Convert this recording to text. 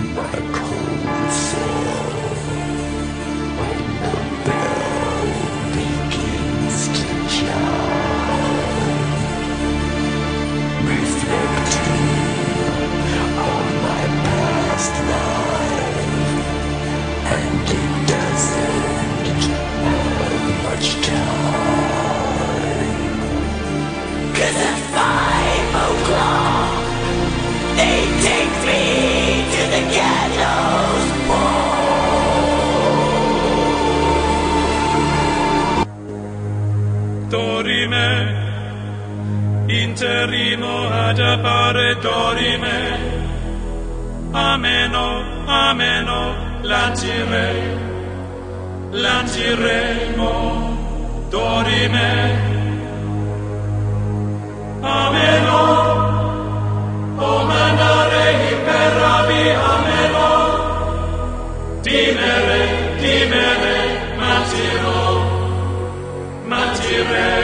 my cold soul when the bell begins to chime, reflecting on my past life, and it doesn't have much time. 'Cause at 5 o'clock they take me to the gallows wall. Dorime, interrimo ad appare dorime, ameno, ameno, lanciremo, dorime, ameno, o mandare imperavi, ameno, dimere, matiremo.